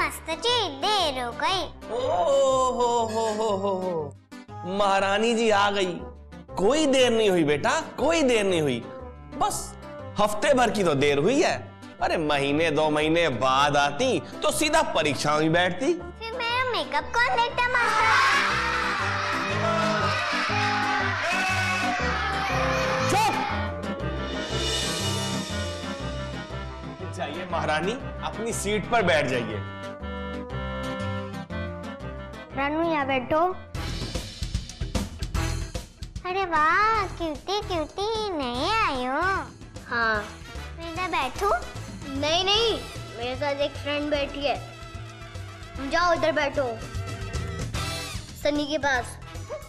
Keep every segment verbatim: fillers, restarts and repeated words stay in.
Master जी, देर हो गई। ओ हो हो हो हो हो महारानी जी आ गई। कोई देर नहीं हुई बेटा, कोई देर नहीं हुई। बस हफ्ते भर की तो देर हुई है। अरे महीने दो महीने बाद आती तो सीधा परीक्षा में बैठती। फिर मेरा मेकअप कौन देखता मास्टर? जाइए महारानी, अपनी सीट पर बैठ जाइए। रानू यहाँ बैठो। अरे वाह, क्यूटी क्यूटी, नए आए हो? हाँ। मैं इधर बैठूं? नहीं नहीं, मेरे साथ एक फ्रेंड बैठी है, जाओ उधर बैठो, सनी के पास।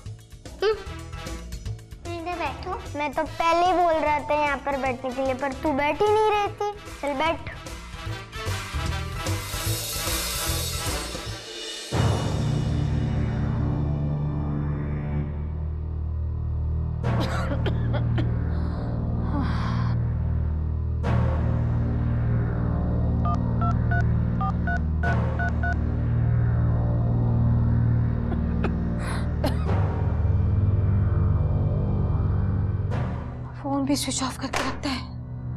मैं इधर बैठूं? मैं तो पहले ही बोल रहा था यहाँ पर बैठने के लिए, पर तू बैठ ही नहीं रही थी। चल बैठ। फोन भी स्विच ऑफ करके रखता है।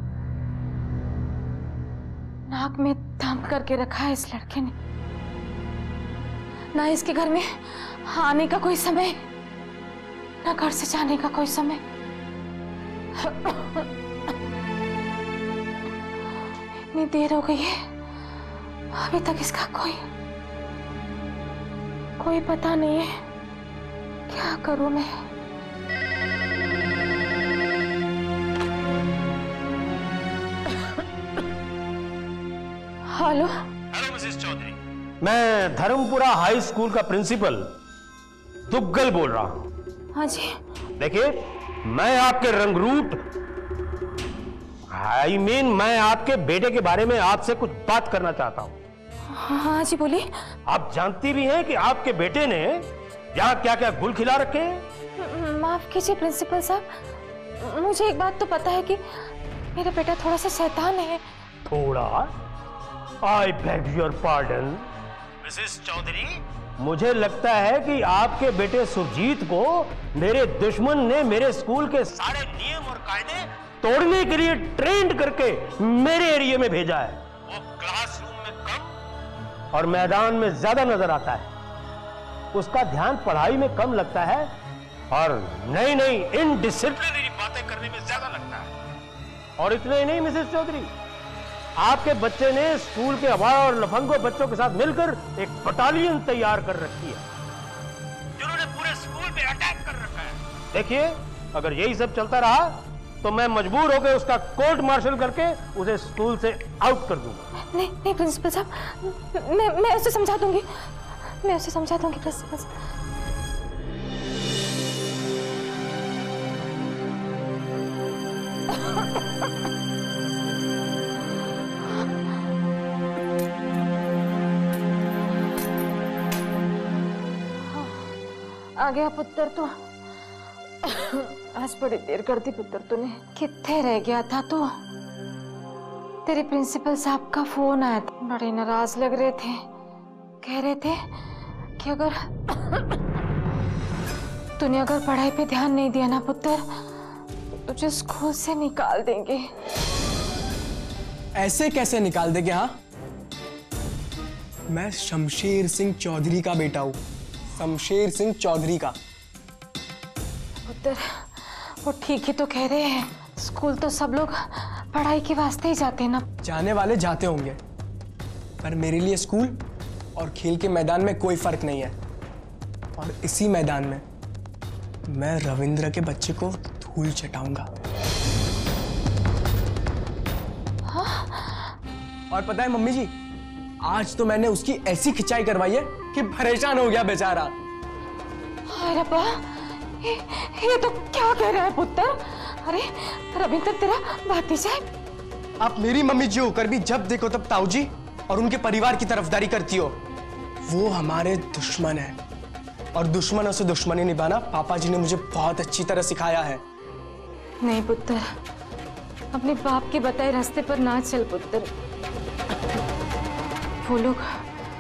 नाक में दम करके रखा है इस लड़के ने। ना इसके घर में आने का कोई समय, ना घर से जाने का कोई समय। इतनी देर हो गई है, अभी तक इसका कोई कोई पता नहीं है। क्या करूं मैं? हेलो हेलो मिसेस चौधरी, मैं धर्मपुरा हाई स्कूल का प्रिंसिपल दुग्गल बोल रहा हूं। हाँ जी। देखिए, मैं आपके रंगरूट आई मीन मैं आपके बेटे के बारे में आपसे कुछ बात करना चाहता हूं। हाँ जी बोलिए। आप जानती भी हैं कि आपके बेटे ने यहाँ क्या क्या गुल खिला रखे हैं। माफ कीजिए प्रिंसिपल साहब, मुझे एक बात तो पता है कि मेरा बेटा थोड़ा सा शैतान है। थोड़ा? I beg your pardon Mrs Chaudhary, मुझे लगता है कि आपके बेटे सुरजीत को मेरे दुश्मन ने मेरे स्कूल के सारे नियम और कायदे तोड़ने के लिए ट्रेंड करके मेरे एरिया में भेजा है। वो क्लासरूम में कम और मैदान में ज्यादा नजर आता है। उसका ध्यान पढ़ाई में कम लगता है और नई नई इनडिसिप्लिनरी बातें करने में ज्यादा लगता है। और इतना ही नहीं मिसेस चौधरी, आपके बच्चे ने स्कूल के अवारा और लफंगो बच्चों के साथ मिलकर एक बटालियन तैयार कर रखी है, जिन्होंने पूरे स्कूल पे अटैक कर रखा है। देखिए, अगर यही सब चलता रहा तो मैं मजबूर होकर उसका कोर्ट मार्शल करके उसे स्कूल से आउट कर दूंगा। नहीं नहीं प्रिंसिपल साहब, मैं मैं उसे समझा दूंगी, मैं उसे समझा दूंगी प्रिंसिपल साहब। आ गया पुत्र तो। आज बड़ी देर कर दी पुत्र तूने। कितने रह गया था तू? तेरे प्रिंसिपल साहब का फोन आया था, बड़े नाराज लग रहे थे। कह रहे थे कि अगर तूने अगर पढ़ाई पे ध्यान नहीं दिया ना पुत्र, तो तुझे स्कूल से निकाल देंगे। ऐसे कैसे निकाल देंगे? हाँ, मैं शमशेर सिंह चौधरी का बेटा हूँ, शमशेर सिंह चौधरी का। पुत्र, वो ठीक ही तो कह रहे हैं, स्कूल तो सब लोग पढ़ाई के वास्ते ही जाते हैं ना। जाने वाले जाते होंगे, पर मेरे लिए स्कूल और खेल के मैदान में कोई फर्क नहीं है। और इसी मैदान में मैं रविंद्र के बच्चे को धूल चटाऊंगा। हाँ? और पता है मम्मी जी, आज तो मैंने उसकी ऐसी खिंचाई करवाई है कि परेशान हो गया बेचारा। हाय रब्बा, ये, ये तो क्या कह रहा है पुत्र? अरे रविंद्र तेरा भतीजा है। आप मेरी मम्मी जी होकर भी जब देखो तब ताऊ जी और उनके परिवार की तरफदारी करती हो। वो हमारे दुश्मन है और दुश्मनों से दुश्मनी निभाना पापा जी ने मुझे बहुत अच्छी तरह सिखाया है। नहीं पुत्र, अपने बाप के बताए रास्ते पर ना चल पुत्र। वो लोग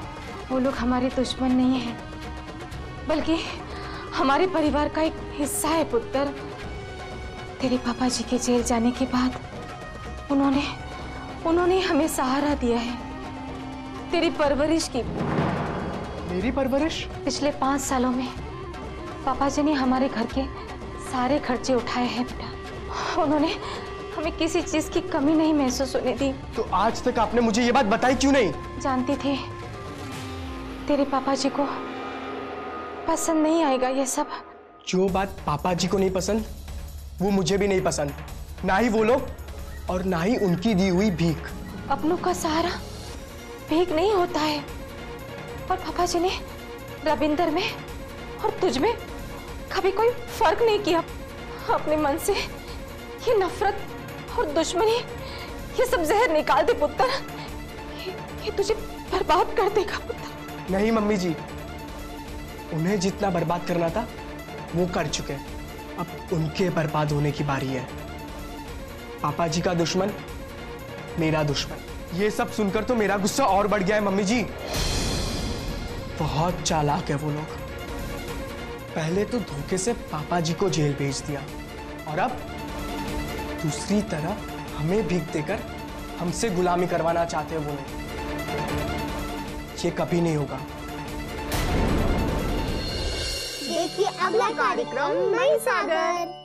वो लोग हमारे दुश्मन नहीं है, बल्कि हमारे परिवार का एक हिस्सा है पुत्र। तेरे पापा जी के जेल जाने के बाद उन्होंने उन्होंने हमें सहारा दिया है, तेरी परवरिश की। मेरी परवरिश? पिछले पांच सालों में पापा जी ने हमारे घर के सारे खर्चे उठाए हैं बेटा। उन्होंने हमें किसी चीज की कमी नहीं महसूस होने दी। तो आज तक आपने मुझे ये बात बताई क्यों नहीं? जानती थी तेरे पापा जी को पसंद नहीं आएगा ये सब। जो बात पापा जी को नहीं पसंद वो मुझे भी नहीं पसंद, ना ही वो लोग और ना ही उनकी दी हुई भीख। अपनों का सहारा भीख नहीं होता है। और पापा जी ने रविंदर में और तुझ में कभी कोई फर्क नहीं किया। अपने मन से ये नफरत और दुश्मनी, ये सब जहर निकाल दे पुत्र। ये, ये तुझे बर्बाद कर देगा पुत्र। नहीं मम्मी जी, उन्हें जितना बर्बाद करना था वो कर चुके, अब उनके बर्बाद होने की बारी है। पापा जी का दुश्मन मेरा दुश्मन। ये सब सुनकर तो मेरा गुस्सा और बढ़ गया है मम्मी जी। बहुत चालाक है वो लोग। पहले तो धोखे से पापा जी को जेल भेज दिया और अब दूसरी तरफ हमें भीख देकर हमसे गुलामी करवाना चाहते हैं वो लोग। ये कभी नहीं होगा। देखिए अगला कार्यक्रम नई सागर।